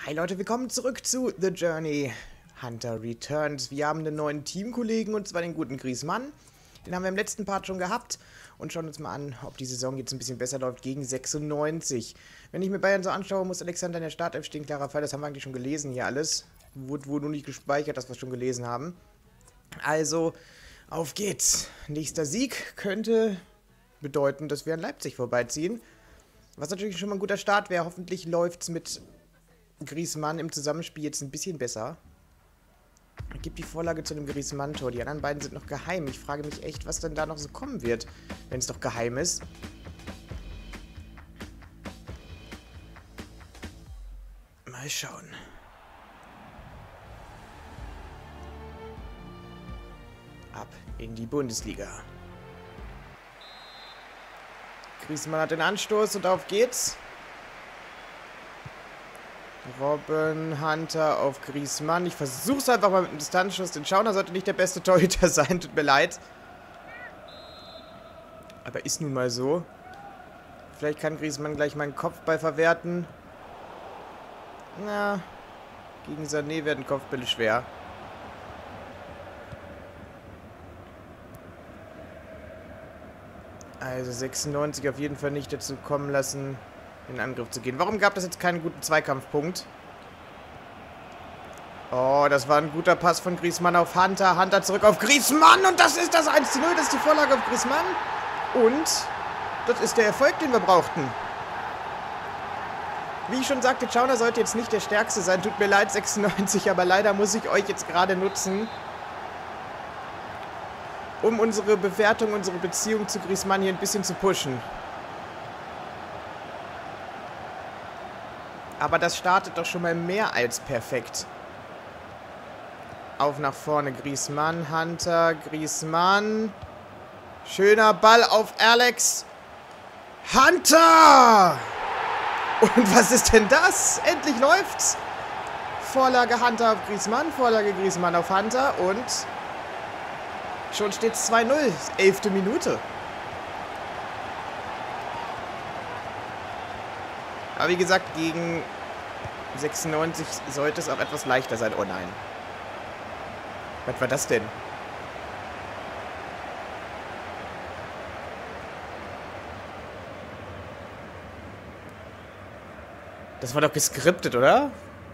Hi Leute, willkommen zurück zu The Journey. Hunter Returns. Wir haben einen neuen Teamkollegen, und zwar den guten Griezmann. Den haben wir im letzten Part schon gehabt. Und schauen uns mal an, ob die Saison jetzt ein bisschen besser läuft gegen 96. Wenn ich mir Bayern so anschaue, muss Alexander in der Startelf stehen. Klarer Fall, das haben wir eigentlich schon gelesen hier alles. Wurde nur nicht gespeichert, dass wir es schon gelesen haben. Also, auf geht's. Nächster Sieg könnte bedeuten, dass wir an Leipzig vorbeiziehen. Was natürlich schon mal ein guter Start wäre. Hoffentlich läuft es mit Griezmann im Zusammenspiel jetzt ein bisschen besser. Gibt die Vorlage zu einem Griezmann-Tor. Die anderen beiden sind noch geheim. Ich frage mich echt, was denn da noch so kommen wird, wenn es doch geheim ist. Mal schauen. Ab in die Bundesliga. Griezmann hat den Anstoß und auf geht's. Robben, Hunter auf Griezmann. Ich versuche es einfach mal mit einem Distanzschuss. Den Schauner sollte nicht der beste Torhüter sein. Tut mir leid. Aber ist nun mal so. Vielleicht kann Griezmann gleich meinen Kopfball verwerten. Na, gegen Sané werden Kopfbälle schwer. Also 96 auf jeden Fall nicht dazu kommen lassen, in den Angriff zu gehen. Warum gab es jetzt keinen guten Zweikampfpunkt? Oh, das war ein guter Pass von Griezmann auf Hunter. Hunter zurück auf Griezmann. Und das ist das 1:0. Das ist die Vorlage auf Griezmann. Und das ist der Erfolg, den wir brauchten. Wie ich schon sagte, Schauner sollte jetzt nicht der Stärkste sein. Tut mir leid, 96. Aber leider muss ich euch jetzt gerade nutzen, um unsere Bewertung, unsere Beziehung zu Griezmann hier ein bisschen zu pushen. Aber das startet doch schon mal mehr als perfekt. Auf nach vorne, Griezmann, Hunter, Griezmann. Schöner Ball auf Alex. Hunter! Und was ist denn das? Endlich läuft's. Vorlage Hunter auf Griezmann, Vorlage Griezmann auf Hunter und schon steht's 2:0. 11. Minute. Aber wie gesagt, gegen 96 sollte es auch etwas leichter sein. Oh nein. Was war das denn? Das war doch geskriptet, oder?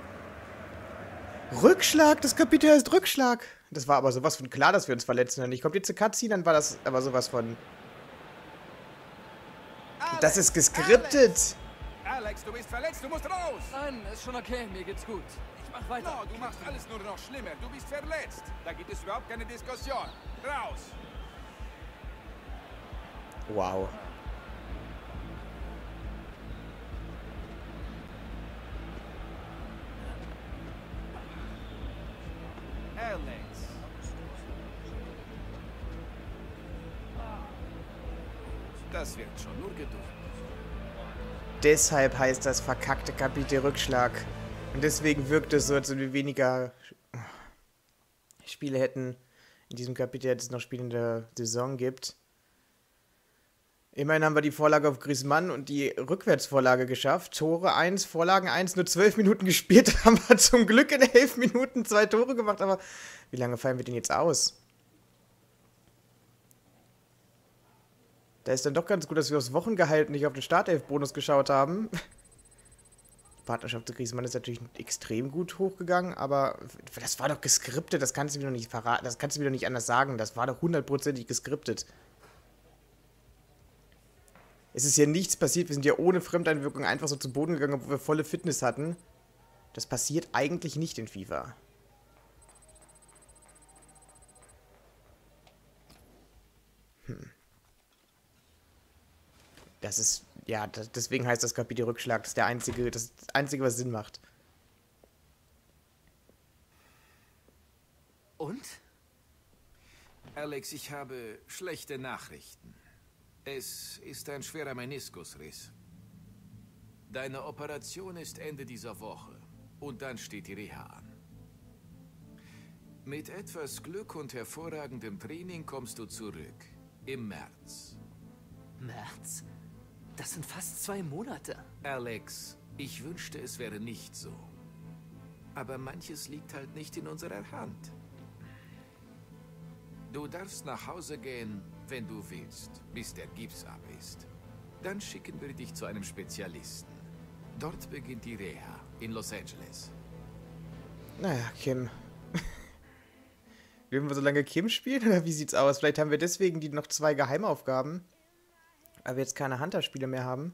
Rückschlag, das Kapitel heißt Rückschlag. Das war aber sowas von klar, dass wir uns verletzen. Wenn nicht kommt jetzt eine Cutscene, dann war das aber sowas von... Das ist geskriptet. Alex, du bist verletzt, du musst raus! Nein, ist schon okay, mir geht's gut. Ich mach weiter. No, du machst alles nur noch schlimmer. Du bist verletzt. Da gibt es überhaupt keine Diskussion. Raus! Wow. Alex. Das wird schon, nur Geduld. Deshalb heißt das verkackte Kapitel Rückschlag. Und deswegen wirkt es so, als wenn wir weniger Spiele hätten in diesem Kapitel, als es noch Spiele in der Saison gibt. Immerhin haben wir die Vorlage auf Griezmann und die Rückwärtsvorlage geschafft. Tore 1, Vorlagen 1, nur 12 Minuten gespielt. Haben wir zum Glück in 11 Minuten 2 Tore gemacht. Aber wie lange fallen wir denn jetzt aus? Da ist dann doch ganz gut, dass wir aufs Wochengehalt nicht auf den Startelf-Bonus geschaut haben. Die Partnerschaft zu Griezmann ist natürlich extrem gut hochgegangen, aber das war doch geskriptet, das kannst du mir doch nicht verraten, das kannst du mir doch nicht anders sagen, das war doch 100%ig geskriptet. Es ist ja nichts passiert, wir sind ja ohne Fremdeinwirkung einfach so zu Boden gegangen, obwohl wir volle Fitness hatten. Das passiert eigentlich nicht in FIFA. Das ist, ja, deswegen heißt das Kapitel Rückschlag. Das ist das Einzige, was Sinn macht. Und? Alex, ich habe schlechte Nachrichten. Es ist ein schwerer Meniskusriss. Deine Operation ist Ende dieser Woche. Und dann steht die Reha an. Mit etwas Glück und hervorragendem Training kommst du zurück. Im März. März? Das sind fast 2 Monate. Alex, ich wünschte, es wäre nicht so. Aber manches liegt halt nicht in unserer Hand. Du darfst nach Hause gehen, wenn du willst, bis der Gips ab ist. Dann schicken wir dich zu einem Spezialisten. Dort beginnt die Reha in Los Angeles. Naja, Kim. Dürfen wir so lange Kim spielen oder wie sieht's aus? Vielleicht haben wir deswegen die noch 2 Geheimaufgaben, aber wir jetzt keine Hunter-Spiele mehr haben.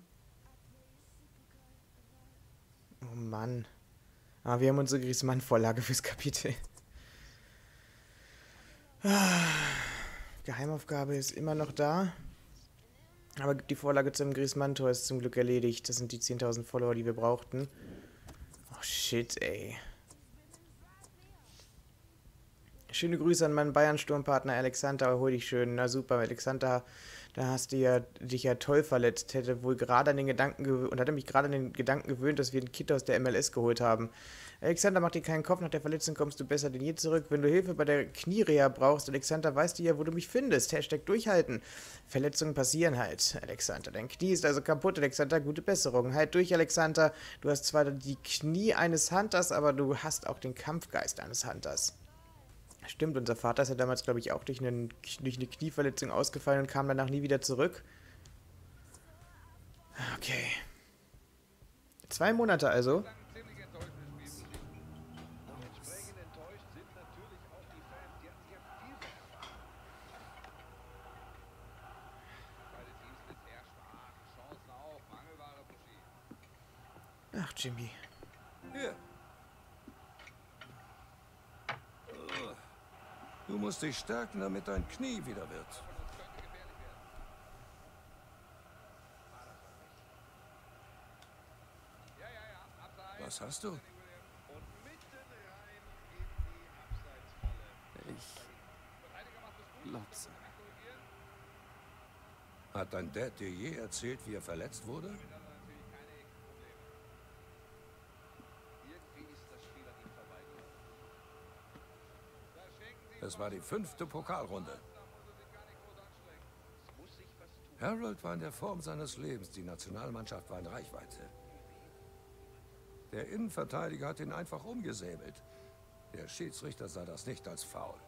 Oh Mann. Aber wir haben unsere Griezmann-Vorlage fürs Kapitel. Geheimaufgabe ist immer noch da. Aber die Vorlage zum Griezmann-Tor ist zum Glück erledigt. Das sind die 10.000 Follower, die wir brauchten. Oh shit, ey. Schöne Grüße an meinen Bayern-Sturmpartner Alexander, erhol dich schön. Na super, Alexander, da hast du dich ja toll verletzt. Hätte wohl gerade an den Gedanken und hatte mich gerade an den Gedanken gewöhnt, dass wir einen Kit aus der MLS geholt haben. Alexander, mach dir keinen Kopf, nach der Verletzung kommst du besser denn je zurück. Wenn du Hilfe bei der Kniereha brauchst, Alexander, weißt du ja, wo du mich findest. Hashtag durchhalten. Verletzungen passieren halt, Alexander. Dein Knie ist also kaputt, Alexander, gute Besserung. Halt durch, Alexander. Du hast zwar die Knie eines Hunters, aber du hast auch den Kampfgeist eines Hunters. Stimmt, unser Vater ist ja damals, glaube ich, auch durch eine Knieverletzung ausgefallen und kam danach nie wieder zurück. Okay. 2 Monate also. Ach, Jimmy. Hier. Du musst dich stärken, damit dein Knie wieder wird. Was hast du? Ich glotze. Hat dein Dad dir je erzählt, wie er verletzt wurde? Es war die 5. Pokalrunde. Harold war in der Form seines Lebens. Die Nationalmannschaft war in Reichweite. Der Innenverteidiger hat ihn einfach umgesäbelt. Der Schiedsrichter sah das nicht als Foul.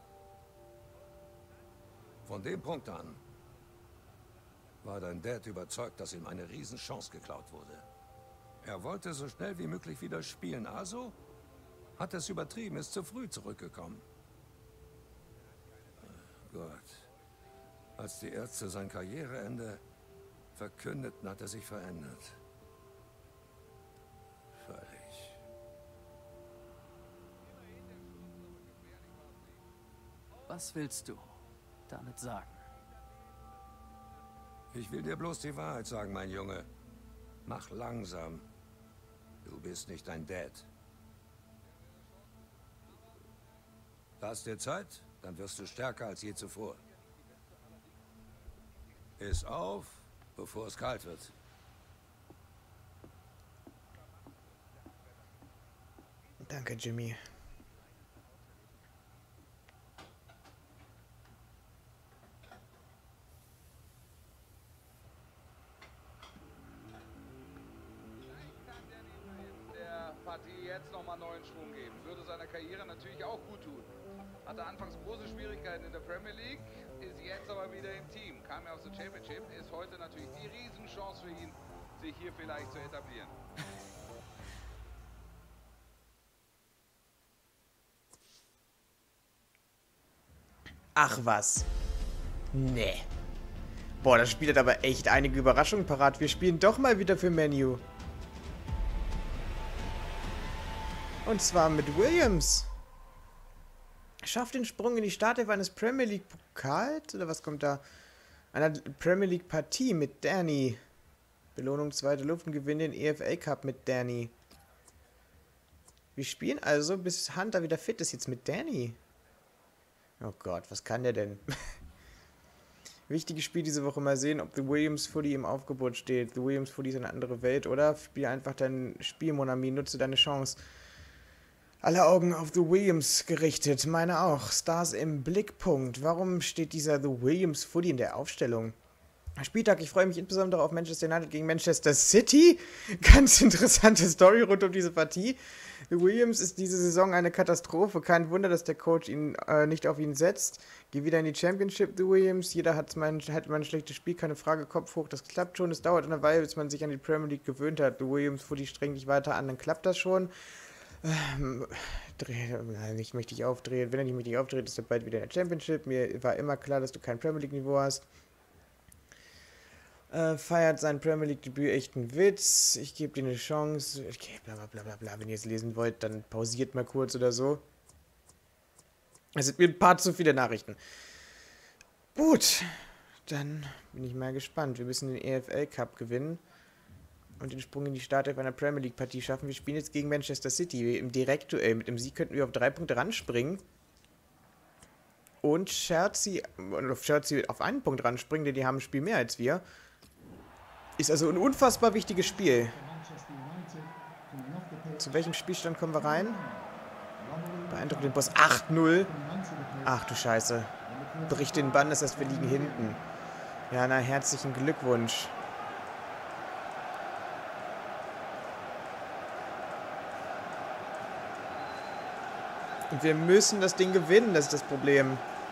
Von dem Punkt an war dein Dad überzeugt, dass ihm eine Riesenchance geklaut wurde. Er wollte so schnell wie möglich wieder spielen, also hat es übertrieben, ist zu früh zurückgekommen. Gott. Als die Ärzte sein Karriereende verkündeten, hat er sich verändert. Völlig. Was willst du damit sagen? Ich will dir bloß die Wahrheit sagen, mein Junge. Mach langsam. Du bist nicht dein Dad. Lass dir Zeit, dann wirst du stärker als je zuvor. Iss auf, bevor es kalt wird. Danke, Jimmy. Der Partie jetzt nochmal neuen Schwung geben. Würde seiner Karriere natürlich auch gut tun. Hatte anfangs große Schwierigkeiten in der Premier League, ist jetzt aber wieder im Team. Kam ja aus der Championship, ist heute natürlich die Riesenchance für ihn, sich hier vielleicht zu etablieren. Ach was. Nee. Boah, das Spiel hat aber echt einige Überraschungen parat. Wir spielen doch mal wieder für Man U. Und zwar mit Williams. Schafft den Sprung in die Startelf eines Premier League Pokals? Oder was kommt da? Einer Premier League Partie mit Danny. Belohnung 2. Luft und gewinnt den EFL Cup mit Danny. Wir spielen also, bis Hunter wieder fit ist, jetzt mit Danny. Oh Gott, was kann der denn? Wichtiges Spiel diese Woche, mal sehen, ob The Williams Footy im Aufgebot steht. The Williams Footy ist eine andere Welt, oder? Spiel einfach dein Spiel, Mon Ami, nutze deine Chance. Alle Augen auf The Williams gerichtet, meine auch. Stars im Blickpunkt. Warum steht dieser The Williams Footy in der Aufstellung? Spieltag, ich freue mich insbesondere auf Manchester United gegen Manchester City. Ganz interessante Story rund um diese Partie. The Williams ist diese Saison eine Katastrophe. Kein Wunder, dass der Coach ihn nicht auf ihn setzt. Geh wieder in die Championship, The Williams. Jeder hat mal ein schlechtes Spiel, keine Frage, Kopf hoch. Das klappt schon. Es dauert eine Weile, bis man sich an die Premier League gewöhnt hat. The Williams, Footy, streng dich weiter an, dann klappt das schon. Ich möchte dich aufdrehen. Wenn er nicht mit dich aufdreht, ist er bald wieder in der Championship. Mir war immer klar, dass du kein Premier League Niveau hast. Feiert sein Premier League Debüt echt ein Witz. Ich gebe dir eine Chance. Okay, bla bla bla bla. Wenn ihr es lesen wollt, dann pausiert mal kurz oder so. Es sind mir ein paar zu viele Nachrichten. Gut, dann bin ich mal gespannt. Wir müssen den EFL Cup gewinnen und den Sprung in die Startelf einer Premier League Partie schaffen. Wir spielen jetzt gegen Manchester City im Direktduell. Mit dem Sieg könnten wir auf 3 Punkte ranspringen. Und Chelsea auf 1 Punkt ranspringen, denn die haben ein Spiel mehr als wir. Ist also ein unfassbar wichtiges Spiel. Zu welchem Spielstand kommen wir rein? Beeindruckt den Boss. 8-0. Ach du Scheiße. Bricht den Bann, das heißt, wir liegen hinten. Ja, na, herzlichen Glückwunsch. Und wir müssen das Ding gewinnen, das ist das Problem.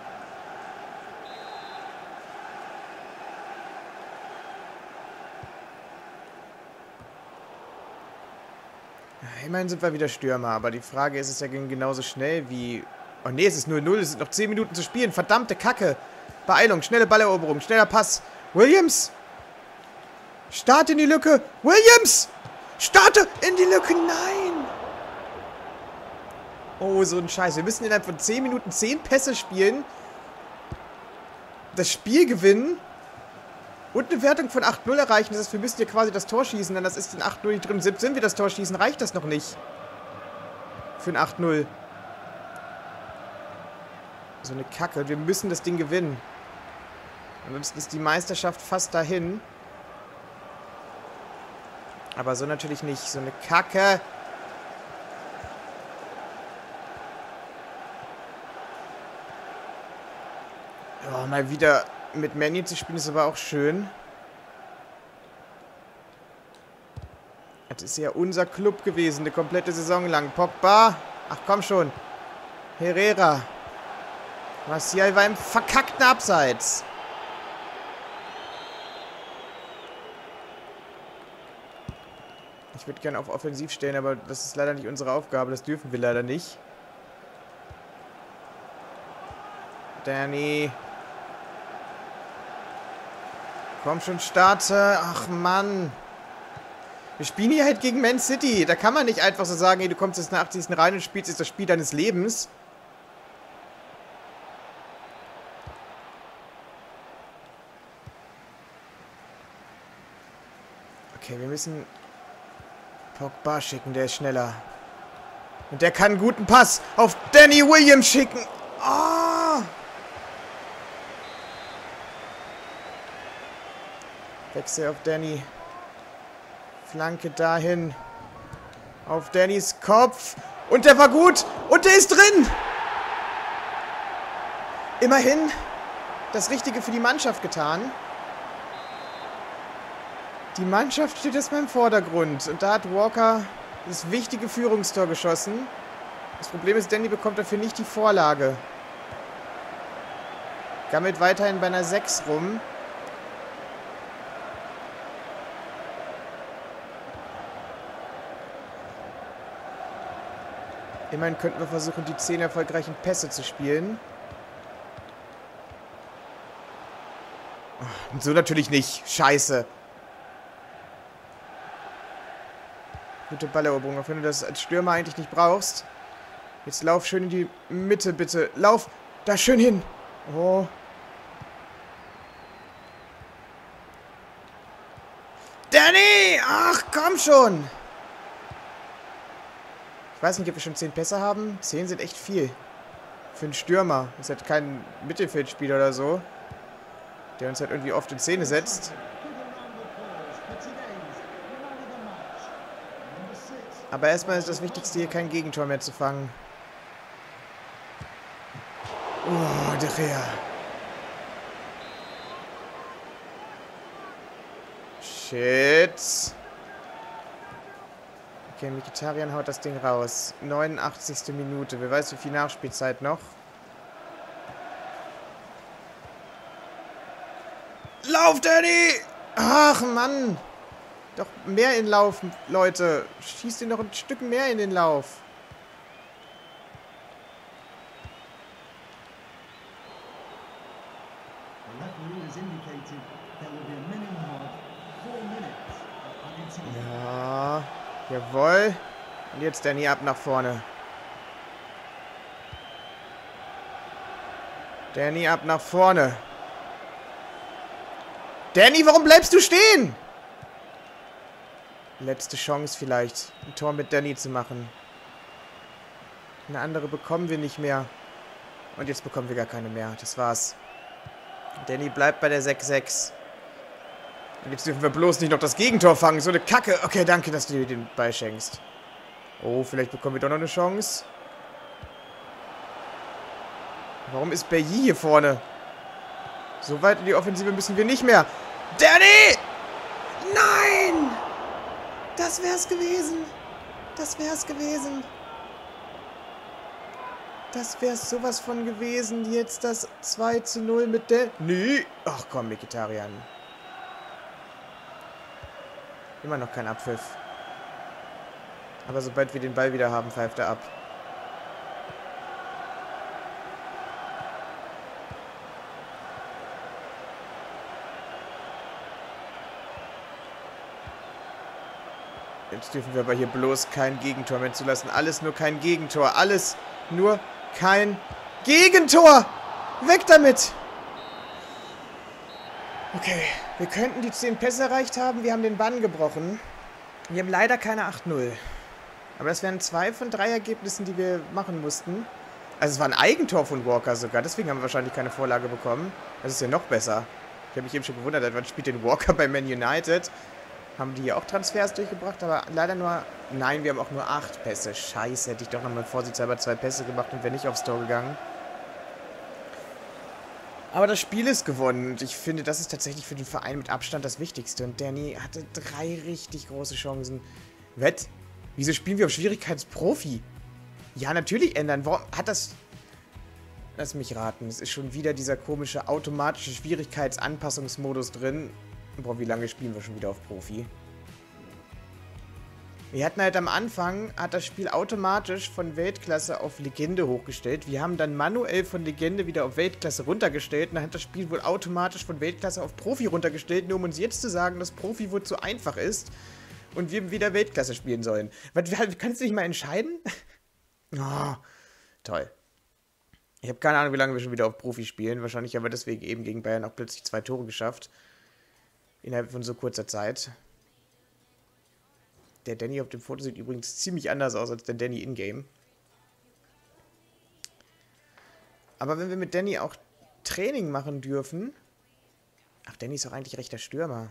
Immerhin sind wir wieder Stürmer, aber die Frage ist, es ja genauso schnell wie... Oh ne, es ist 0-0, es sind noch 10 Minuten zu spielen. Verdammte Kacke. Beeilung, schnelle Balleroberung, schneller Pass. Williams! Starte in die Lücke! Williams! Starte in die Lücke! Nein! Oh, so ein Scheiß. Wir müssen innerhalb von 10 Minuten 10 Pässe spielen. Das Spiel gewinnen. Und eine Wertung von 8-0 erreichen. Das heißt, wir müssen hier quasi das Tor schießen, denn das ist in 8-0 nicht drin. Selbst wenn wir das Tor schießen, reicht das noch nicht. Für ein 8-0. So eine Kacke. Wir müssen das Ding gewinnen. Ansonsten ist die Meisterschaft fast dahin. Aber so natürlich nicht. So eine Kacke. Oh, mal wieder mit Manny zu spielen ist aber auch schön. Das ist ja unser Club gewesen, eine komplette Saison lang. Pogba. Ach komm schon. Herrera. Martial war im verkackten Abseits. Ich würde gerne auf Offensiv stellen, aber das ist leider nicht unsere Aufgabe. Das dürfen wir leider nicht. Danny. Komm schon, starte. Ach, Mann. Wir spielen hier halt gegen Man City. Da kann man nicht einfach so sagen, ey, du kommst jetzt in der 80. rein und spielst jetzt das Spiel deines Lebens. Okay, wir müssen Pogba schicken, der ist schneller. Und der kann einen guten Pass auf Danny Williams schicken. Oh! Wechsel auf Danny. Flanke dahin. Auf Dannys Kopf. Und der war gut. Und der ist drin. Immerhin das Richtige für die Mannschaft getan. Die Mannschaft steht erstmal im Vordergrund. Und da hat Walker das wichtige Führungstor geschossen. Das Problem ist, Danny bekommt dafür nicht die Vorlage. Gammelt weiterhin bei einer 6 rum. Immerhin könnten wir versuchen, die 10 erfolgreichen Pässe zu spielen. Und so natürlich nicht. Scheiße. Gute Balleroberung, auch wenn du das als Stürmer eigentlich nicht brauchst. Jetzt lauf schön in die Mitte, bitte. Lauf da schön hin. Oh. Danny! Ach, komm schon! Ich weiß nicht, ob wir schon 10 Pässe haben. 10 sind echt viel. Für einen Stürmer. Das ist halt kein Mittelfeldspieler oder so, der uns halt irgendwie oft in Szene setzt. Aber erstmal ist das Wichtigste hier, kein Gegentor mehr zu fangen. Oh, der Rea. Shit. Okay, Mkhitaryan haut das Ding raus. 89. Minute. Wer weiß, wie viel Nachspielzeit noch. Lauf, Danny! Ach, Mann. Doch mehr in Lauf, Leute. Schießt ihn noch ein Stück mehr in den Lauf. Ja, jawohl. Und jetzt Danny ab nach vorne. Danny ab nach vorne. Danny, warum bleibst du stehen? Letzte Chance vielleicht, ein Tor mit Danny zu machen. Eine andere bekommen wir nicht mehr. Und jetzt bekommen wir gar keine mehr. Das war's. Danny bleibt bei der 6-6. Und jetzt dürfen wir bloß nicht noch das Gegentor fangen. So eine Kacke. Okay, danke, dass du dir den Ball schenkst. Oh, vielleicht bekommen wir doch noch eine Chance. Warum ist Bailly hier vorne? So weit in die Offensive müssen wir nicht mehr. Danny! Nein! Das wär's gewesen. Das wär's gewesen. Das wär's sowas von gewesen. Jetzt das 2:0 mit der... Nee. Ach komm, Mkhitaryan. Immer noch kein Abpfiff. Aber sobald wir den Ball wieder haben, pfeift er ab. Jetzt dürfen wir aber hier bloß kein Gegentor mehr zulassen. Alles nur kein Gegentor. Alles nur kein Gegentor! Weg damit! Okay, wir könnten die 10 Pässe erreicht haben. Wir haben den Bann gebrochen. Wir haben leider keine 8:0. Aber das wären 2 von 3 Ergebnissen, die wir machen mussten. Also es war ein Eigentor von Walker sogar. Deswegen haben wir wahrscheinlich keine Vorlage bekommen. Das ist ja noch besser. Ich habe mich eben schon gewundert, wann spielt den Walker bei Man United? Haben die hier auch Transfers durchgebracht, aber leider nur... Nein, wir haben auch nur 8 Pässe. Scheiße, hätte ich doch nochmal vorsichtshalber 2 Pässe gemacht und wäre nicht aufs Tor gegangen. Aber das Spiel ist gewonnen und ich finde, das ist tatsächlich für den Verein mit Abstand das Wichtigste. Und Danny hatte 3 richtig große Chancen. Wett? Wieso spielen wir auf Schwierigkeitsprofi? Ja, natürlich ändern. Warum hat das... Lass mich raten. Es ist schon wieder dieser komische automatische Schwierigkeitsanpassungsmodus drin. Boah, wie lange spielen wir schon wieder auf Profi? Wir hatten halt am Anfang, hat das Spiel automatisch von Weltklasse auf Legende hochgestellt. Wir haben dann manuell von Legende wieder auf Weltklasse runtergestellt. Und dann hat das Spiel wohl automatisch von Weltklasse auf Profi runtergestellt, nur um uns jetzt zu sagen, dass Profi wohl zu einfach ist und wir wieder Weltklasse spielen sollen. Kannst du nicht mal entscheiden? Oh, toll. Ich habe keine Ahnung, wie lange wir schon wieder auf Profi spielen. Wahrscheinlich haben wir deswegen eben gegen Bayern auch plötzlich 2 Tore geschafft. Innerhalb von so kurzer Zeit. Der Danny auf dem Foto sieht übrigens ziemlich anders aus als der Danny in-game. Aber wenn wir mit Danny auch Training machen dürfen... Ach, Danny ist auch eigentlich rechter Stürmer.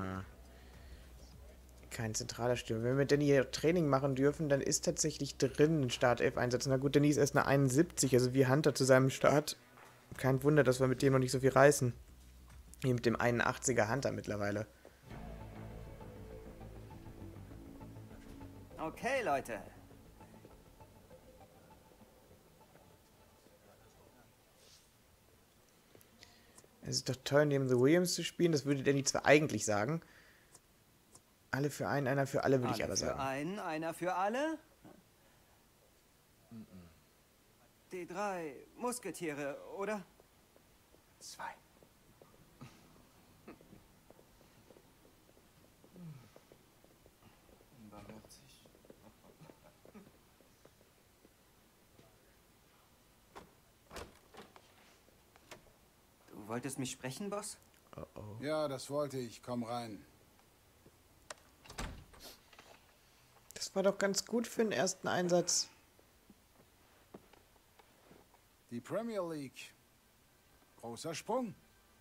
Kein zentraler Stürmer. Wenn wir mit Danny Training machen dürfen, dann ist tatsächlich drin ein Startelf-Einsatz. Na gut, Danny ist erst eine 71, also wie Hunter zu seinem Start. Kein Wunder, dass wir mit dem noch nicht so viel reißen. Wie mit dem 81er Hunter mittlerweile. Okay, Leute. Es ist doch toll, neben The Williams zu spielen. Das würde Danny zwar eigentlich sagen. Alle für einen, einer für alle, würde ich aber sagen. Alle für einen, einer für alle? Die 3 Musketiere, oder? 2. Du wolltest mich sprechen, Boss? Oh oh. Ja, das wollte ich. Komm rein. Das war doch ganz gut für den ersten Einsatz. Die Premier League. Großer Sprung.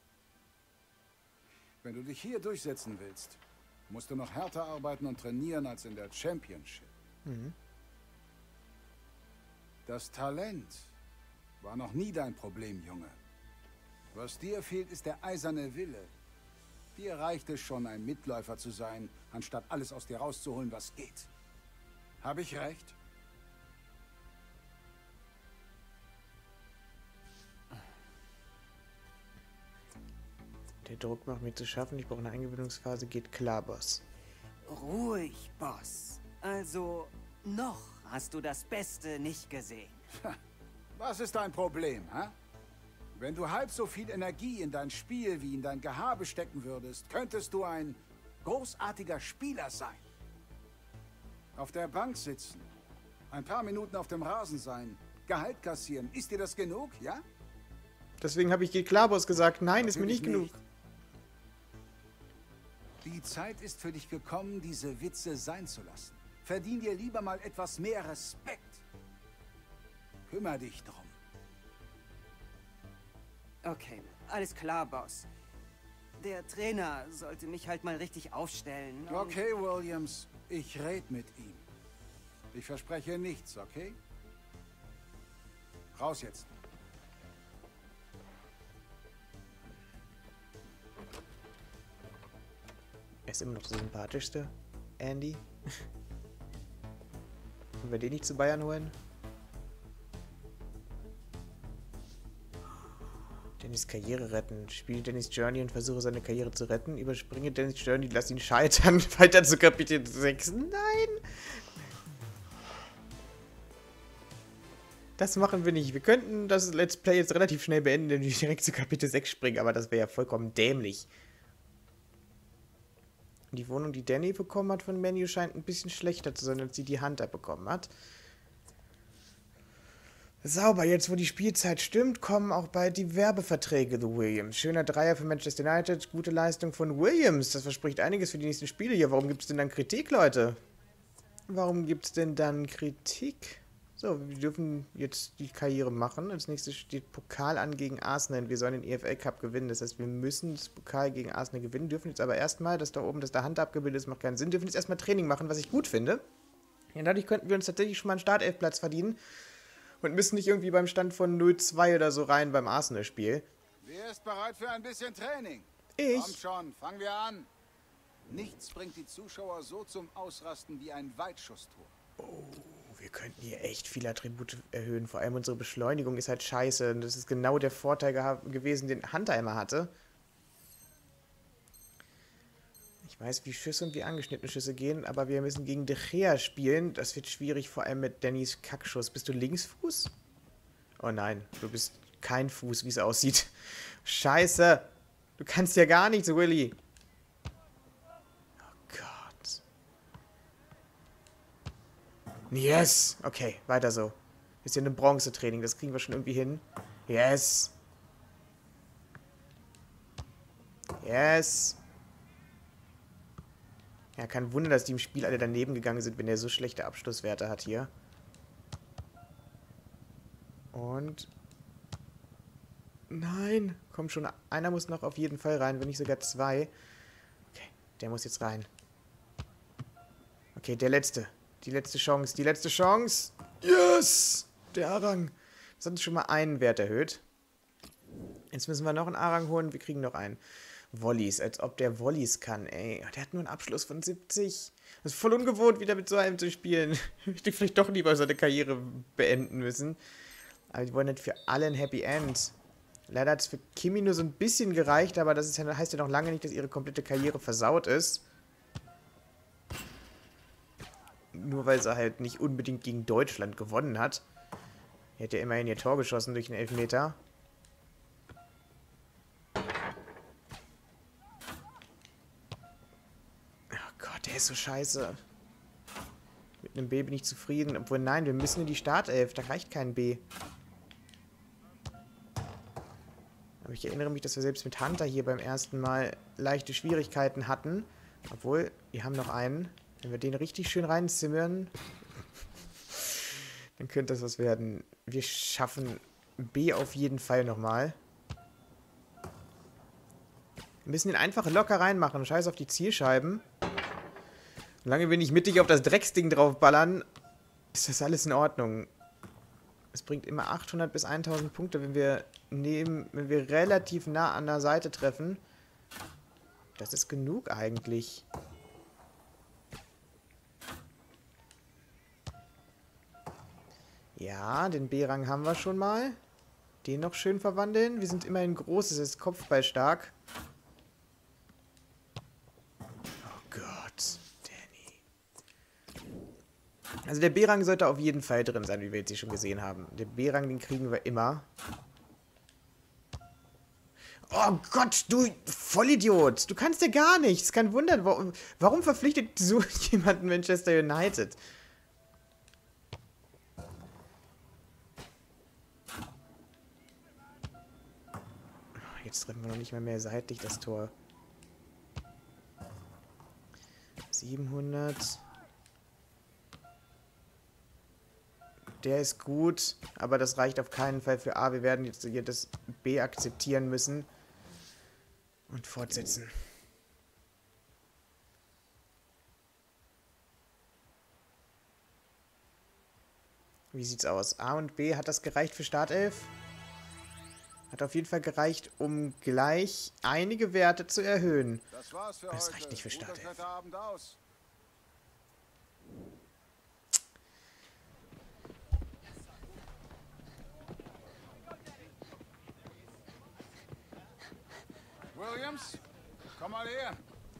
Wenn du dich hier durchsetzen willst, musst du noch härter arbeiten und trainieren als in der Championship. Mhm. Das Talent war noch nie dein Problem, Junge. Was dir fehlt, ist der eiserne Wille. Dir reicht es schon, ein Mitläufer zu sein, anstatt alles aus dir rauszuholen, was geht. Habe ich recht? Der Druck macht mir zu schaffen. Ich brauche eine Eingewöhnungsphase. Geht klar, Boss. Ruhig, Boss. Also, noch hast du das Beste nicht gesehen. Was ist dein Problem, hä? Wenn du halb so viel Energie in dein Spiel wie in dein Gehabe stecken würdest, könntest du ein großartiger Spieler sein. Auf der Bank sitzen, ein paar Minuten auf dem Rasen sein, Gehalt kassieren. Ist dir das genug, ja? Deswegen habe ich geht klar, Boss gesagt. Nein, ist mir nicht genug. Die Zeit ist für dich gekommen, diese Witze sein zu lassen. Verdien dir lieber mal etwas mehr Respekt. Kümmer dich drum. Okay, alles klar, Boss. Der Trainer sollte mich halt mal richtig aufstellen. Okay, Williams, ich red mit ihm. Ich verspreche nichts, okay? Raus jetzt. Er ist immer noch der sympathischste, Andy. Können wir den nicht zu Bayern holen? Dennis Karriere retten. Spiele Dennis Journey und versuche seine Karriere zu retten. Überspringe Dennis Journey, lass ihn scheitern. Weiter zu Kapitel 6. Nein! Das machen wir nicht. Wir könnten das Let's Play jetzt relativ schnell beenden, indem wir direkt zu Kapitel 6 springen, aber das wäre ja vollkommen dämlich. Die Wohnung, die Danny bekommen hat von Manu, scheint ein bisschen schlechter zu sein, als sie die Hunter bekommen hat. Sauber, jetzt wo die Spielzeit stimmt, kommen auch bald die Werbeverträge, The Williams. Schöner Dreier für Manchester United, gute Leistung von Williams. Das verspricht einiges für die nächsten Spiele hier. Warum gibt es denn dann Kritik, Leute? Warum gibt es denn dann Kritik? So, wir dürfen jetzt die Karriere machen. Als nächstes steht Pokal an gegen Arsenal. Wir sollen den EFL Cup gewinnen. Das heißt, wir müssen das Pokal gegen Arsenal gewinnen. Dürfen jetzt aber erstmal, dass da oben, dass da Hand abgebildet ist, macht keinen Sinn. Dürfen jetzt erstmal Training machen, was ich gut finde. Ja, dadurch könnten wir uns tatsächlich schon mal einen Startelfplatz verdienen. Und müssen nicht irgendwie beim Stand von 0-2 oder so rein beim Arsenal-Spiel. Wer ist bereit für ein bisschen Training? Ich? Komm schon, fangen wir an. Nichts bringt die Zuschauer so zum Ausrasten wie ein Weitschusstor. Oh, wir könnten hier echt viele Attribute erhöhen. Vor allem unsere Beschleunigung ist halt scheiße. Und das ist genau der Vorteil gewesen, den Hunter immer hatte. Ich weiß, wie Schüsse und wie angeschnittene Schüsse gehen, aber wir müssen gegen De Gea spielen. Das wird schwierig, vor allem mit Dannys Kackschuss. Bist du Linksfuß? Oh nein, du bist kein Fuß, wie es aussieht. Scheiße! Du kannst ja gar nichts, Willy. Oh Gott. Yes! Okay, weiter so. Ist ja ein Bronzetraining, das kriegen wir schon irgendwie hin. Yes! Yes! Ja, kein Wunder, dass die im Spiel alle daneben gegangen sind, wenn er so schlechte Abschlusswerte hat hier. Und... Nein! Komm schon, einer muss noch auf jeden Fall rein, wenn nicht sogar zwei. Okay, der muss jetzt rein. Okay, der letzte. Die letzte Chance, die letzte Chance! Yes! Der A-Rang. Das hat uns schon mal einen Wert erhöht. Jetzt müssen wir noch einen A-Rang holen, wir kriegen noch einen. Volleys, als ob der Volleys kann, ey. Der hat nur einen Abschluss von 70. Das ist voll ungewohnt, wieder mit so einem zu spielen. Ich hätte vielleicht doch lieber seine Karriere beenden müssen. Aber die wollen nicht für alle ein Happy End. Leider hat es für Kimi nur so ein bisschen gereicht, aber das ist ja, heißt ja noch lange nicht, dass ihre komplette Karriere versaut ist. Nur weil sie halt nicht unbedingt gegen Deutschland gewonnen hat. Er hat ja immerhin ihr Tor geschossen durch den Elfmeter. Der ist so scheiße. Mit einem B bin ich zufrieden. Obwohl, nein, wir müssen in die Startelf. Da reicht kein B. Aber ich erinnere mich, dass wir selbst mit Hunter hier beim ersten Mal leichte Schwierigkeiten hatten. Obwohl, wir haben noch einen. Wenn wir den richtig schön reinzimmern, dann könnte das was werden. Wir schaffen B auf jeden Fall nochmal. Wir müssen den einfach locker reinmachen. Scheiß auf die Zielscheiben. Solange wir nicht mittig auf das Drecksding draufballern, ist das alles in Ordnung. Es bringt immer 800 bis 1000 Punkte, wenn wir relativ nah an der Seite treffen. Das ist genug eigentlich. Ja, den B-Rang haben wir schon mal. Den noch schön verwandeln. Wir sind immerhin groß, es ist kopfballstark. Oh Gott, Danny. Also der B-Rang sollte auf jeden Fall drin sein, wie wir jetzt hier schon gesehen haben. Den B-Rang, den kriegen wir immer. Oh Gott, du Vollidiot. Du kannst ja gar nichts. Kein Wunder. Warum verpflichtet so jemanden Manchester United? Jetzt treffen wir noch nicht mal mehr seitlich das Tor. 700. Der ist gut, aber das reicht auf keinen Fall für A. Wir werden jetzt hier das B akzeptieren müssen. Und fortsetzen. Wie sieht's aus? A und B, hat das gereicht für Startelf? Hat auf jeden Fall gereicht, um gleich einige Werte zu erhöhen. Das war's für Das heute. reicht nicht für Ruht euch Startelf. heute Abend aus. Williams, komm mal her.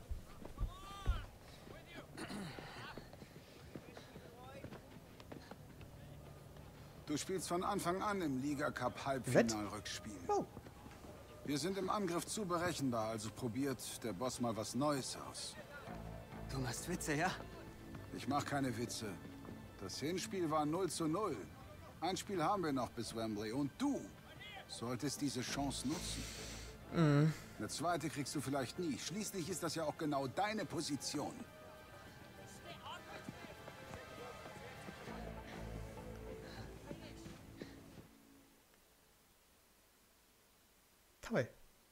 Du spielst von Anfang an im Liga-Cup-Halbfinalrückspiel. Oh. Wir sind im Angriff zu berechenbar, also probiert der Boss mal was Neues aus. Du machst Witze, ja? Ich mach keine Witze. Das Hinspiel war 0:0. Ein Spiel haben wir noch bis Wembley und du solltest diese Chance nutzen. Eine zweite kriegst du vielleicht nie. Schließlich ist das ja auch genau deine Position. Toll.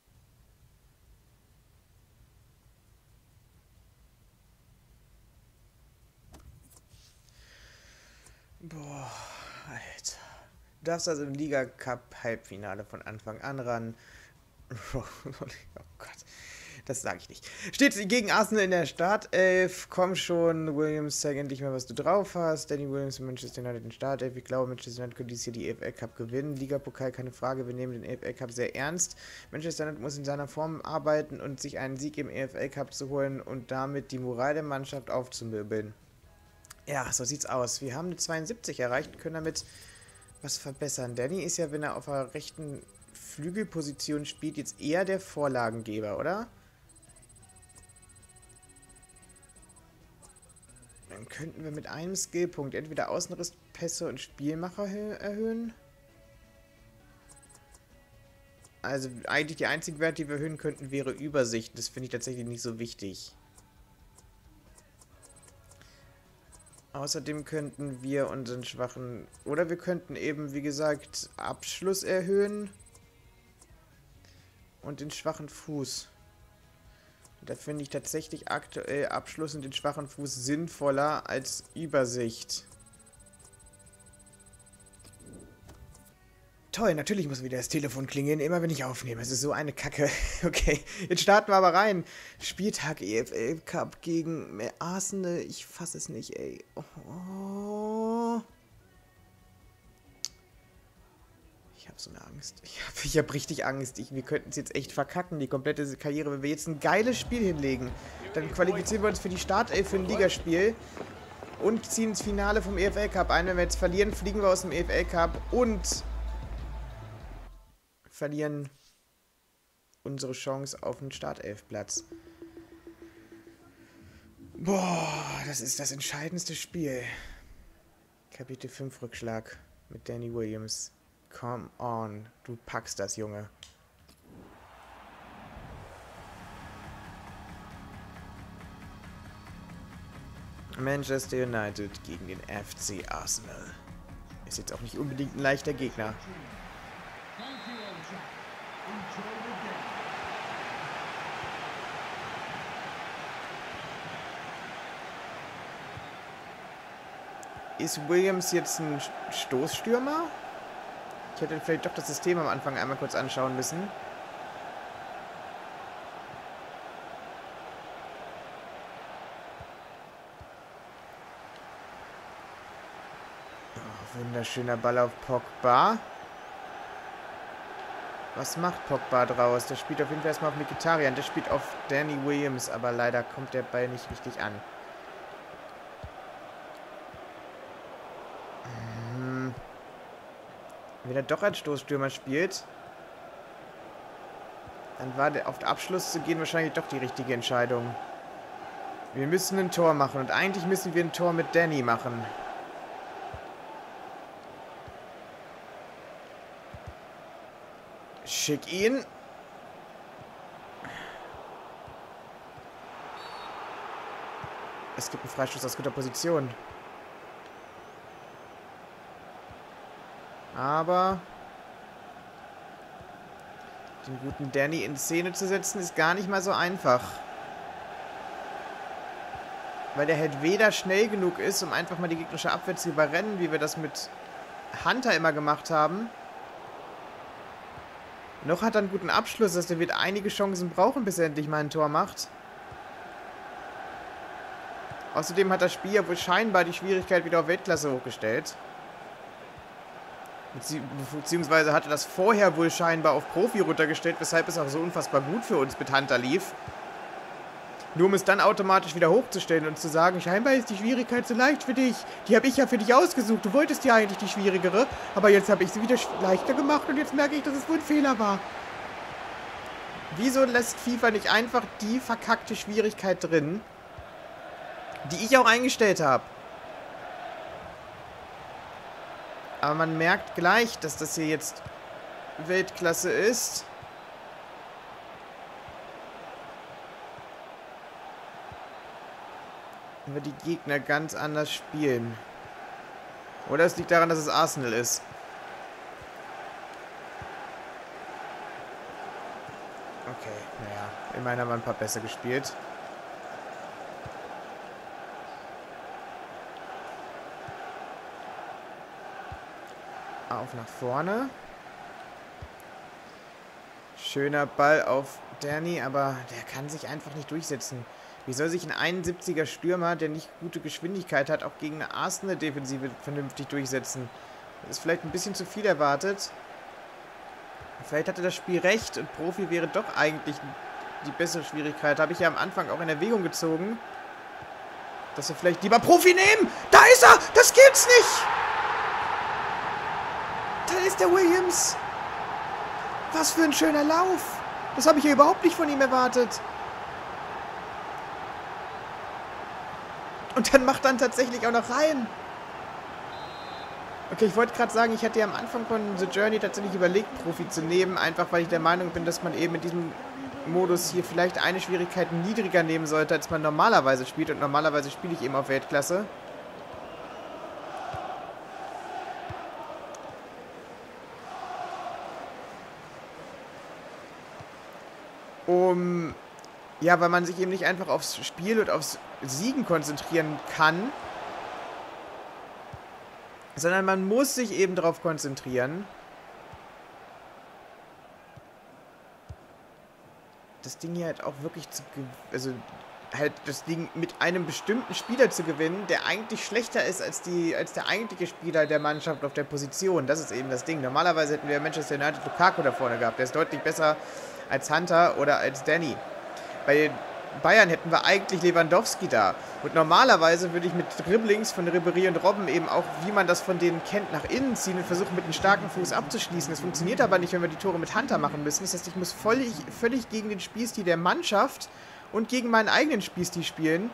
Boah, Alter. Du darfst also im Liga-Cup-Halbfinale von Anfang an ran. Oh Gott, das sage ich nicht. Steht gegen Arsenal in der Startelf. Komm schon, Williams, zeig endlich mal, was du drauf hast. Danny Williams und Manchester United in Startelf. Ich glaube, Manchester United könnte dies hier die FA Cup gewinnen. Ligapokal, keine Frage, wir nehmen den FA Cup sehr ernst. Manchester United muss in seiner Form arbeiten und sich einen Sieg im FA Cup zu holen und damit die Moral der Mannschaft aufzumöbeln. Ja, so sieht's aus. Wir haben eine 72 erreicht und können damit was verbessern. Danny ist ja, wenn er auf der rechten Flügelposition spielt, jetzt eher der Vorlagengeber, oder? Dann könnten wir mit einem Skillpunkt entweder Außenrisspässe und Spielmacher erhöhen. Also eigentlich die einzigen Werte, die wir erhöhen könnten, wäre Übersicht. Das finde ich tatsächlich nicht so wichtig. Außerdem könnten wir unseren schwachen... Oder wir könnten eben, wie gesagt, Abschluss erhöhen. Und den schwachen Fuß. Da finde ich tatsächlich aktuell Abschluss und den schwachen Fuß sinnvoller als Übersicht. Toll, natürlich muss wieder das Telefon klingeln, immer wenn ich aufnehme. Es ist so eine Kacke. Okay, jetzt starten wir aber rein. Spieltag EFL Cup gegen Arsenal. Ich fasse es nicht, ey. Oh. Ich habe so eine Angst. Ich hab richtig Angst. Wir könnten es jetzt echt verkacken, die komplette Karriere. Wenn wir jetzt ein geiles Spiel hinlegen, dann qualifizieren wir uns für die Startelf für ein Ligaspiel und ziehen ins Finale vom EFL Cup ein. Wenn wir jetzt verlieren, fliegen wir aus dem EFL Cup und verlieren unsere Chance auf den Startelfplatz. Boah, das ist das entscheidendste Spiel. Kapitel 5 Rückschlag mit Danny Williams. Come on, du packst das, Junge. Manchester United gegen den FC Arsenal. Ist jetzt auch nicht unbedingt ein leichter Gegner. Ist Williams jetzt ein Stoßstürmer? Ich hätte vielleicht doch das System am Anfang einmal kurz anschauen müssen. Wunderschöner Ball auf Pogba. Was macht Pogba draus? Der spielt auf jeden Fall erstmal auf Mkhitaryan. Der spielt auf Danny Williams, aber leider kommt der Ball nicht richtig an. Wenn er doch als Stoßstürmer spielt, dann war der auf den Abschluss zu gehen wahrscheinlich doch die richtige Entscheidung. Wir müssen ein Tor machen und eigentlich müssen wir ein Tor mit Danny machen. Schick ihn. Es gibt einen Freistoß aus guter Position. Aber den guten Danny in Szene zu setzen, ist gar nicht mal so einfach. Weil der halt weder schnell genug ist, um einfach mal die gegnerische Abwehr zu überrennen, wie wir das mit Hunter immer gemacht haben. Noch hat er einen guten Abschluss, dass der wird einige Chancen brauchen, bis er endlich mal ein Tor macht. Außerdem hat das Spiel ja wohl scheinbar die Schwierigkeit wieder auf Weltklasse hochgestellt. Beziehungsweise hatte das vorher wohl scheinbar auf Profi runtergestellt, weshalb es auch so unfassbar gut für uns mit Hunter lief. Nur um es dann automatisch wieder hochzustellen und zu sagen, scheinbar ist die Schwierigkeit so leicht für dich. Die habe ich ja für dich ausgesucht. Du wolltest ja eigentlich die schwierigere, aber jetzt habe ich sie wieder leichter gemacht und jetzt merke ich, dass es wohl ein Fehler war. Wieso lässt FIFA nicht einfach die verkackte Schwierigkeit drin, die ich auch eingestellt habe? Aber man merkt gleich, dass das hier jetzt Weltklasse ist. Aber die Gegner ganz anders spielen. Oder es liegt daran, dass es Arsenal ist. Okay, naja. Immerhin haben wir ein paar besser gespielt. Auf nach vorne. Schöner Ball auf Danny, aber der kann sich einfach nicht durchsetzen. Wie soll sich ein 71er Stürmer, der nicht gute Geschwindigkeit hat, auch gegen eine Arsenal-Defensive vernünftig durchsetzen? Das ist vielleicht ein bisschen zu viel erwartet. Vielleicht hatte das Spiel recht und Profi wäre doch eigentlich die bessere Schwierigkeit. Habe ich ja am Anfang auch in Erwägung gezogen, dass wir vielleicht lieber Profi nehmen. Da ist er! Das gibt's nicht! Da ist der Williams. Was für ein schöner Lauf. Das habe ich ja überhaupt nicht von ihm erwartet. Und dann macht dann tatsächlich auch noch rein. Okay, ich wollte gerade sagen, ich hatte ja am Anfang von The Journey tatsächlich überlegt, Profi zu nehmen. Einfach weil ich der Meinung bin, dass man eben in diesem Modus hier vielleicht eine Schwierigkeit niedriger nehmen sollte, als man normalerweise spielt. Und normalerweise spiele ich eben auf Weltklasse. Ja, weil man sich eben nicht einfach aufs Spiel und aufs Siegen konzentrieren kann, sondern man muss sich eben darauf konzentrieren, das Ding hier halt auch wirklich halt das Ding mit einem bestimmten Spieler zu gewinnen, der eigentlich schlechter ist als der eigentliche Spieler der Mannschaft auf der Position. Das ist eben das Ding. Normalerweise hätten wir Manchester United Lukaku da vorne gehabt. Der ist deutlich besser als Hunter oder als Danny. Bei Bayern hätten wir eigentlich Lewandowski da. Und normalerweise würde ich mit Dribblings von Ribéry und Robben eben auch, wie man das von denen kennt, nach innen ziehen und versuchen, mit einem starken Fuß abzuschließen. Das funktioniert aber nicht, wenn wir die Tore mit Hunter machen müssen. Das heißt, ich muss völlig gegen den Spielstil der Mannschaft und gegen meinen eigenen Spielstil spielen.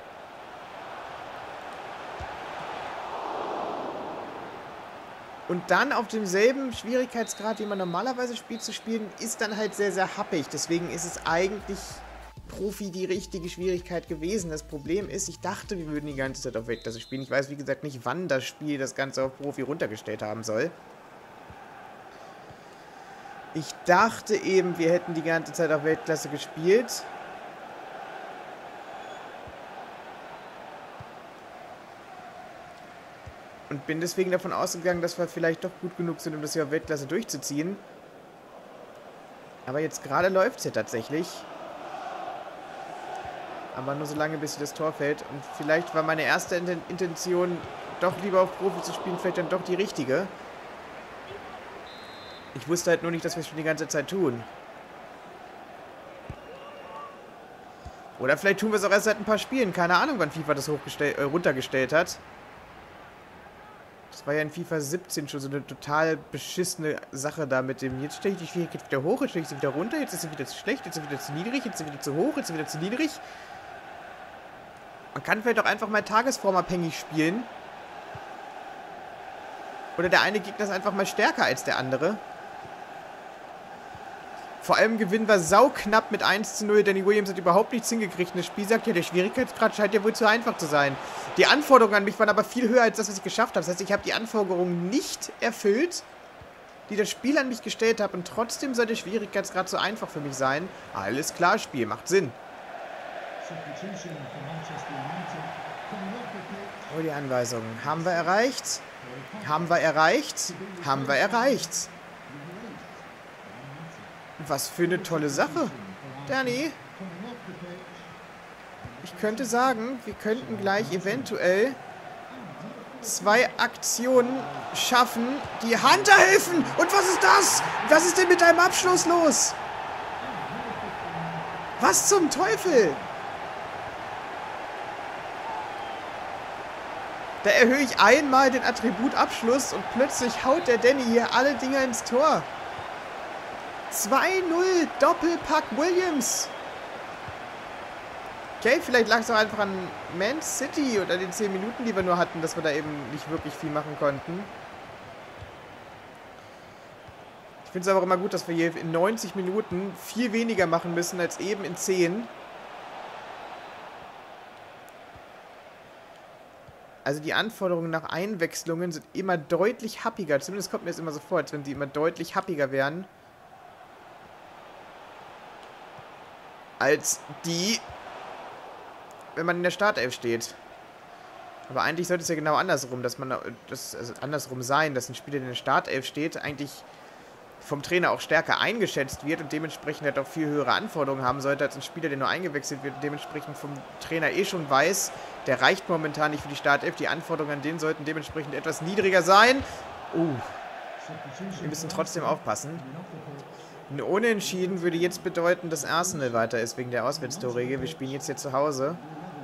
Und dann auf demselben Schwierigkeitsgrad, den man normalerweise spielt, zu spielen, ist dann halt sehr, sehr happig. Deswegen ist es eigentlich Profi die richtige Schwierigkeit gewesen. Das Problem ist, ich dachte, wir würden die ganze Zeit auf Weltklasse spielen. Ich weiß, wie gesagt, nicht, wann das Spiel das Ganze auf Profi runtergestellt haben soll. Ich dachte eben, wir hätten die ganze Zeit auf Weltklasse gespielt. Und bin deswegen davon ausgegangen, dass wir vielleicht doch gut genug sind, um das hier auf Weltklasse durchzuziehen. Aber jetzt gerade läuft es ja tatsächlich. Aber nur so lange, bis hier das Tor fällt. Und vielleicht war meine erste Intention, doch lieber auf Profi zu spielen, vielleicht dann doch die richtige. Ich wusste halt nur nicht, dass wir es schon die ganze Zeit tun. Oder vielleicht tun wir es auch erst seit ein paar Spielen. Keine Ahnung, wann FIFA das runtergestellt hat. Das war ja in FIFA 17 schon so eine total beschissene Sache da mit dem... Jetzt stelle ich die Schwierigkeit wieder hoch, jetzt stelle ich sie wieder runter, jetzt ist sie wieder zu schlecht, jetzt ist sie wieder zu niedrig, jetzt ist sie wieder zu hoch, jetzt ist sie wieder zu niedrig. Man kann vielleicht auch einfach mal tagesformabhängig spielen. Oder der eine Gegner ist einfach mal stärker als der andere. Vor allem gewinnen wir sauknapp mit 1:0. Danny Williams hat überhaupt nichts hingekriegt. Und das Spiel sagt ja, der Schwierigkeitsgrad scheint ja wohl zu einfach zu sein. Die Anforderungen an mich waren aber viel höher als das, was ich geschafft habe. Das heißt, ich habe die Anforderungen nicht erfüllt, die das Spiel an mich gestellt hat. Und trotzdem soll der Schwierigkeitsgrad so einfach für mich sein. Alles klar, Spiel macht Sinn. Oh, die Anweisungen. Haben wir erreicht? Haben wir erreicht? Haben wir erreicht? Was für eine tolle Sache. Danny. Ich könnte sagen, wir könnten gleich eventuell 2 Aktionen schaffen, die Hunter helfen. Und was ist das? Was ist denn mit deinem Abschluss los? Was zum Teufel? Da erhöhe ich einmal den Attribut Abschluss und plötzlich haut der Danny hier alle Dinger ins Tor. 2:0 Doppelpack Williams. Okay, vielleicht lag es auch einfach an Man City oder den 10 Minuten, die wir nur hatten, dass wir da eben nicht wirklich viel machen konnten. Ich finde es aber auch immer gut, dass wir hier in 90 Minuten viel weniger machen müssen als eben in 10. Also die Anforderungen nach Einwechslungen sind immer deutlich happiger. Zumindest kommt mir das immer so vor, als wenn sie immer deutlich happiger wären. Als die, wenn man in der Startelf steht. Aber eigentlich sollte es ja genau andersrum, dass man also andersrum sein, dass ein Spieler, der in der Startelf steht, eigentlich vom Trainer auch stärker eingeschätzt wird und dementsprechend halt auch viel höhere Anforderungen haben sollte, als ein Spieler, der nur eingewechselt wird und dementsprechend vom Trainer eh schon weiß, der reicht momentan nicht für die Startelf. Die Anforderungen an den sollten dementsprechend etwas niedriger sein. Wir müssen trotzdem aufpassen. Ein Unentschieden würde jetzt bedeuten, dass Arsenal weiter ist wegen der Auswärtstorregel. Wir spielen jetzt hier zu Hause.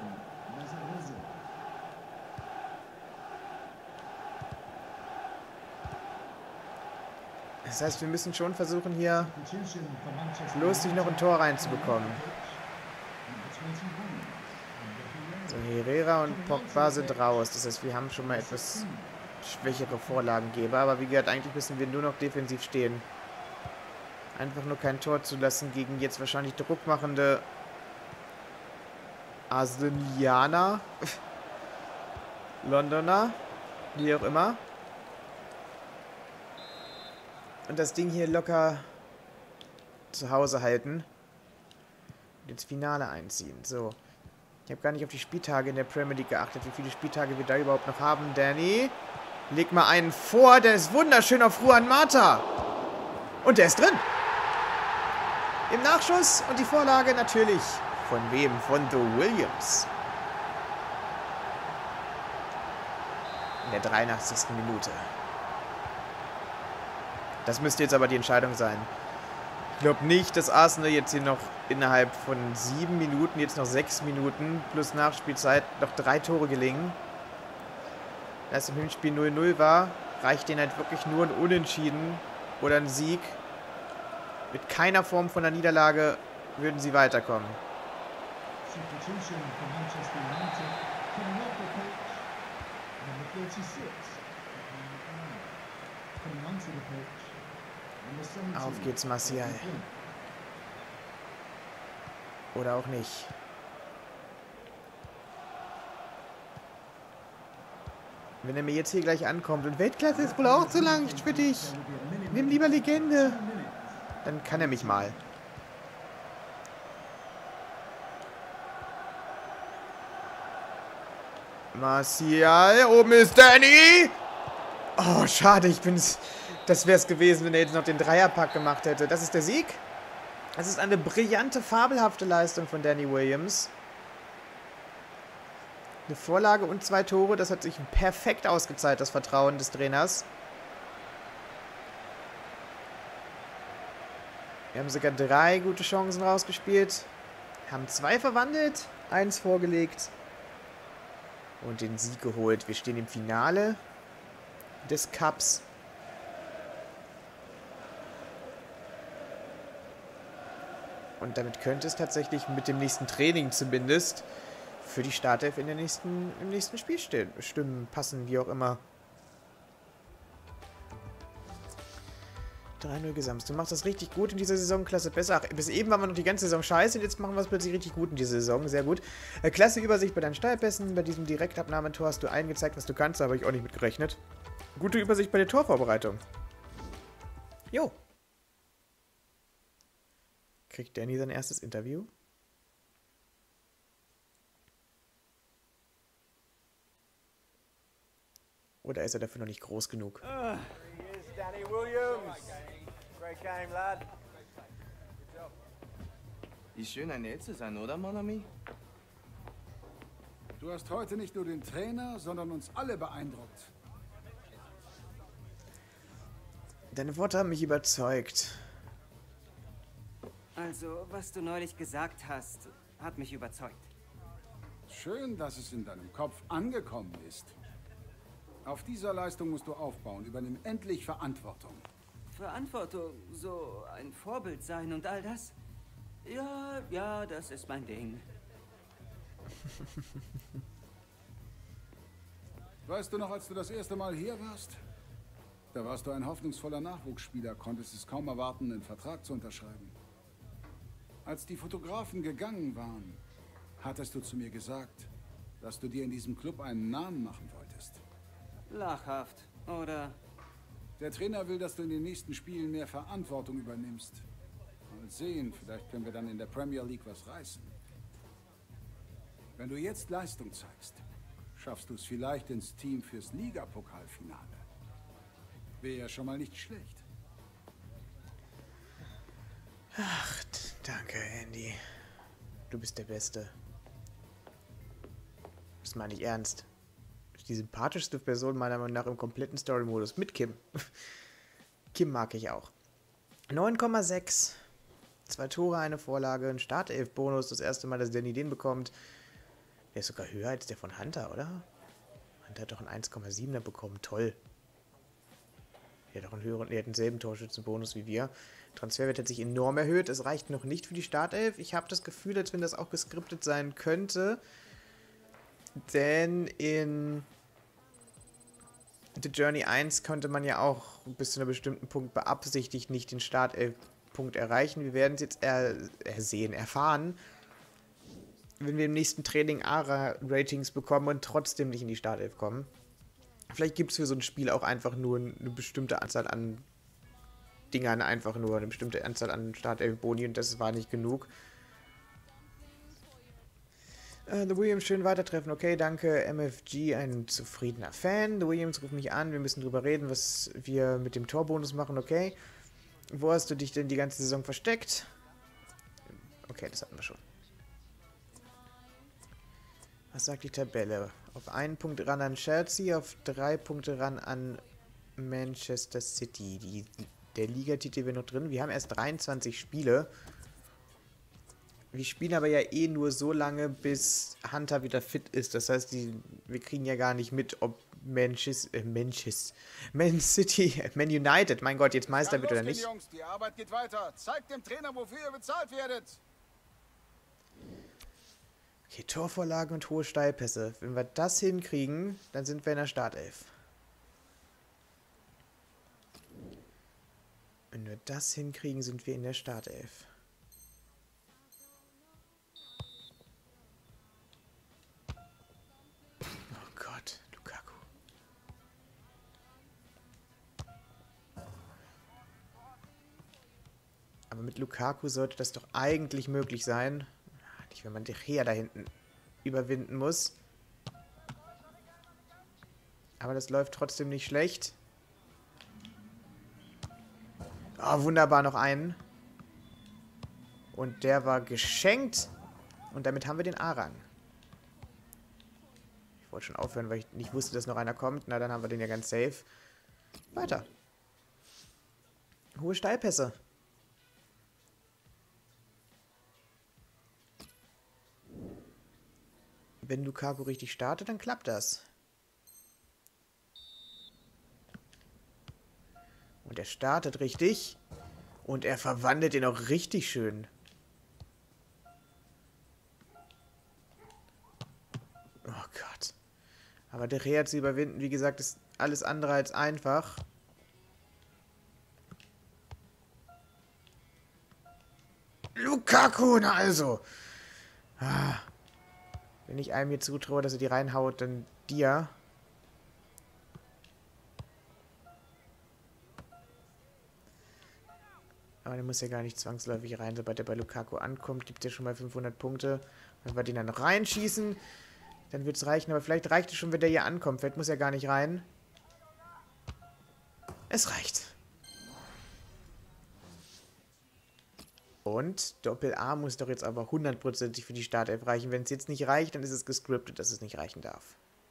Das heißt, wir müssen schon versuchen, hier lustig noch ein Tor reinzubekommen. So, Herrera und Pogba sind raus. Das heißt, wir haben schon mal etwas schwächere Vorlagengeber. Aber wie gesagt, eigentlich müssen wir nur noch defensiv stehen. Einfach nur kein Tor zulassen gegen jetzt wahrscheinlich druckmachende Arsenalianer. Londoner. Wie auch immer. Und das Ding hier locker zu Hause halten. Und ins Finale einziehen. So. Ich habe gar nicht auf die Spieltage in der Premier League geachtet, wie viele Spieltage wir da überhaupt noch haben. Danny, leg mal einen vor. Der ist wunderschön auf Juan Mata. Und der ist drin. Im Nachschuss und die Vorlage natürlich. Von wem? Von The Williams. In der 83. Minute. Das müsste jetzt aber die Entscheidung sein. Ich glaube nicht, dass Arsenal jetzt hier noch innerhalb von 7 Minuten, jetzt noch 6 Minuten plus Nachspielzeit noch 3 Tore gelingen. Da es im Hinspiel 0:0 war, reicht denen halt wirklich nur ein Unentschieden oder ein Sieg. Mit keiner Form von einer Niederlage würden sie weiterkommen. Auf geht's, Martial. Oder auch nicht. Wenn er mir jetzt hier gleich ankommt und Weltklasse ist wohl auch zu leicht für dich. Nimm lieber Legende. Dann kann er mich mal. Martial, oben ist Danny. Oh, schade, das wäre es gewesen, wenn er jetzt noch den Dreierpack gemacht hätte. Das ist der Sieg. Das ist eine brillante, fabelhafte Leistung von Danny Williams. Eine Vorlage und 2 Tore. Das hat sich perfekt ausgezahlt, das Vertrauen des Trainers. Wir haben sogar 3 gute Chancen rausgespielt. Haben 2 verwandelt, 1 vorgelegt und den Sieg geholt. Wir stehen im Finale des Cups. Und damit könnte es tatsächlich mit dem nächsten Training zumindest für die Startelf im nächsten Spiel stimmen, passen, wie auch immer. 3-0 gesamt. Du machst das richtig gut in dieser Saison. Klasse, besser. Ach, bis eben waren wir noch die ganze Saison scheiße und jetzt machen wir es plötzlich richtig gut in dieser Saison. Sehr gut. Klasse Übersicht bei deinen Steilpässen. Bei diesem Direktabnahmetor hast du allen gezeigt, was du kannst. Da habe ich auch nicht mit gerechnet. Gute Übersicht bei der Torvorbereitung. Jo. Kriegt Danny sein erstes Interview? Oder ist er dafür noch nicht groß genug? Danny Williams. Great game, lad. Ist schön, ein Held zu sein, oder, mon ami? Du hast heute nicht nur den Trainer, sondern uns alle beeindruckt. Deine Worte haben mich überzeugt. Also, was du neulich gesagt hast, hat mich überzeugt. Schön, dass es in deinem Kopf angekommen ist. Auf dieser Leistung musst du aufbauen. Übernimm endlich Verantwortung. Verantwortung, so ein Vorbild sein und all das? Ja, das ist mein Ding. Weißt du noch, als du das erste Mal hier warst? Da warst du ein hoffnungsvoller Nachwuchsspieler, konntest es kaum erwarten, einen Vertrag zu unterschreiben. Als die Fotografen gegangen waren, hattest du zu mir gesagt, dass du dir in diesem Club einen Namen machen wolltest. Lachhaft, oder? Der Trainer will, dass du in den nächsten Spielen mehr Verantwortung übernimmst. Mal sehen, vielleicht können wir dann in der Premier League was reißen. Wenn du jetzt Leistung zeigst, schaffst du es vielleicht ins Team fürs Ligapokalfinale. Wäre ja schon mal nicht schlecht. Ach, danke, Andy. Du bist der Beste. Das meine ich ernst. Die sympathischste Person meiner Meinung nach im kompletten Story-Modus. Mit Kim. Kim mag ich auch. 9,6. 2 Tore, 1 Vorlage, ein Startelf-Bonus. Das erste Mal, dass Danny den bekommt. Der ist sogar höher als der von Hunter, oder? Hunter hat doch einen 1,7er bekommen. Toll. Der hat doch einen höheren, der hat denselben Torschützenbonus wie wir. Transferwert hat sich enorm erhöht. Es reicht noch nicht für die Startelf. Ich habe das Gefühl, als wenn das auch geskriptet sein könnte. Denn in The Journey 1 konnte man ja auch bis zu einem bestimmten Punkt beabsichtigt nicht den Startelf-Punkt erreichen. Wir werden es jetzt erfahren, wenn wir im nächsten Training ARA-Ratings bekommen und trotzdem nicht in die Startelf kommen. Vielleicht gibt es für so ein Spiel auch einfach nur eine bestimmte Anzahl an Dingern, einfach nur eine bestimmte Anzahl an Startelf-Boni und das war nicht genug. The Williams, schön weitertreffen. Okay, danke. MFG, ein zufriedener Fan. The Williams, ruf mich an. Wir müssen drüber reden, was wir mit dem Torbonus machen. Okay. Wo hast du dich denn die ganze Saison versteckt? Okay, das hatten wir schon. Was sagt die Tabelle? Auf 1 Punkt ran an Chelsea, auf 3 Punkte ran an Manchester City. Der Ligatitel wäre noch drin. Wir haben erst 23 Spiele. Wir spielen aber ja eh nur so lange, bis Hunter wieder fit ist. Das heißt, wir kriegen ja gar nicht mit, ob Man City, Man United, mein Gott, jetzt Meister wird oder nicht. Jungs, die Arbeit geht weiter. Zeigt dem Trainer, wofür ihr bezahlt werdet. Okay, Torvorlagen und hohe Steilpässe. Wenn wir das hinkriegen, dann sind wir in der Startelf. Wenn wir das hinkriegen, sind wir in der Startelf. Aber mit Lukaku sollte das doch eigentlich möglich sein. Nicht, wenn man De Gea da hinten überwinden muss. Aber das läuft trotzdem nicht schlecht. Oh, wunderbar, noch einen. Und der war geschenkt. Und damit haben wir den A-Rang. Ich wollte schon aufhören, weil ich nicht wusste, dass noch einer kommt. Na, dann haben wir den ja ganz safe. Weiter. Hohe Steilpässe. Wenn Lukaku richtig startet, dann klappt das. Und er startet richtig. Und er verwandelt ihn auch richtig schön. Oh Gott. Aber der Rea zu überwinden, wie gesagt, ist alles andere als einfach. Lukaku, na also. Wenn ich einem hier zutraue, dass er die reinhaut, dann dir. Aber der muss ja gar nicht zwangsläufig rein. Sobald er bei Lukaku ankommt, gibt er schon mal 500 Punkte. Wenn wir den dann noch reinschießen, dann wird es reichen. Aber vielleicht reicht es schon, wenn der hier ankommt. Vielleicht muss er gar nicht rein. Es reicht. Und Doppel-A muss doch jetzt aber 100%ig für die Startelf reichen. Wenn es jetzt nicht reicht, dann ist es gescriptet, dass es nicht reichen darf.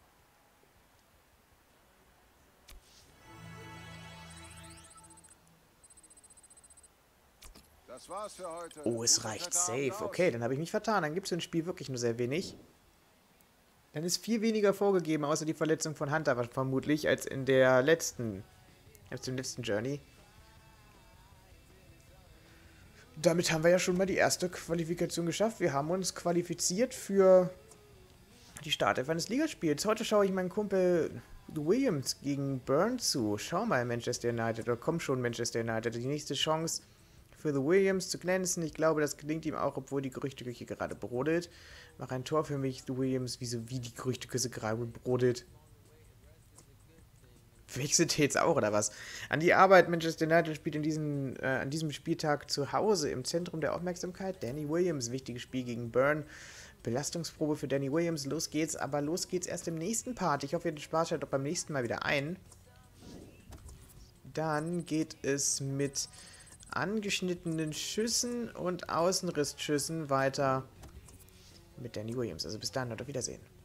Das war's für heute. Oh, es reicht safe. Okay, dann habe ich mich vertan. Dann gibt es im Spiel wirklich nur sehr wenig. Dann ist viel weniger vorgegeben, außer die Verletzung von Hunter vermutlich, als in der letzten, dem letzten Journey. Damit haben wir ja schon mal die erste Qualifikation geschafft. Wir haben uns qualifiziert für die Startelf eines Ligaspiels. Heute schaue ich meinen Kumpel Williams gegen Burn zu. Schau mal, Manchester United, oder komm schon, Manchester United. Die nächste Chance für The Williams zu glänzen. Ich glaube, das gelingt ihm auch, obwohl die Gerüchteküche gerade brodelt. Mach ein Tor für mich, The Williams, wie die Gerüchteküche gerade brodelt. Wechselt jetzt auch, oder was? An die Arbeit. Manchester United spielt an diesem Spieltag zu Hause im Zentrum der Aufmerksamkeit. Danny Williams, wichtiges Spiel gegen Burn. Belastungsprobe für Danny Williams. Los geht's, aber los geht's erst im nächsten Part. Ich hoffe, ihr habt Spaß, schaltet auch beim nächsten Mal wieder ein. Dann geht es mit angeschnittenen Schüssen und Außenrissschüssen weiter mit Danny Williams. Also bis dann und auf Wiedersehen.